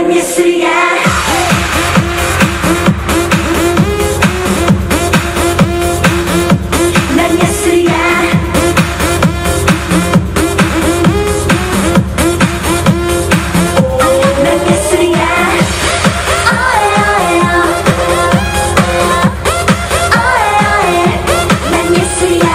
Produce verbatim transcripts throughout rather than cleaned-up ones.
난 예술이야. 난 예술이야. 난 예술이야. 난 예술이야.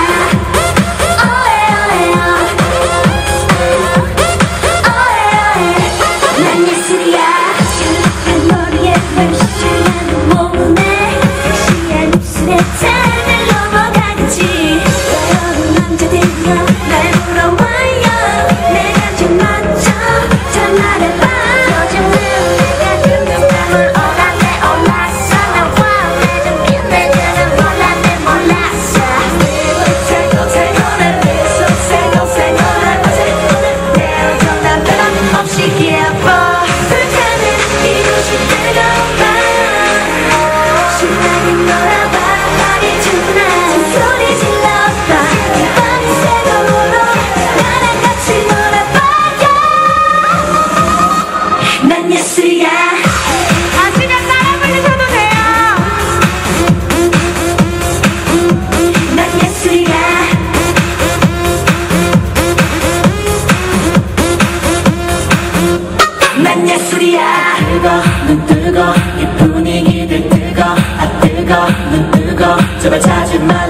난 예술이야. 시원한 머리에 널씨하는 몸에 섹시한 입술에 잘 넘어가겠지. 여러 남자들여 날 물어와요. 내 감정 맞춰 잘 말해봐. 요즘은 내가 그런 걸 오라네 올랐어. 나와 매점 빛내주는 몰랐네 몰랐어. 살고살고는 계속 살고살고는 어제보는 내일도 난 변함없이 예뻐. 불타는 이곳이 뜨거운 밤 신나게 놀아봐. 빨리 주나 소리 질러봐. 이 밤이 새도록 나랑 같이 놀아봐요. 난 예술이야. 아 그냥 따라 부르셔도 돼요. 난 예술이야. 난 예술이야. 뜨거 눈 뜨거 이 분위기들 뜨거 아 뜨거 눈 뜨거 제발 자지 마.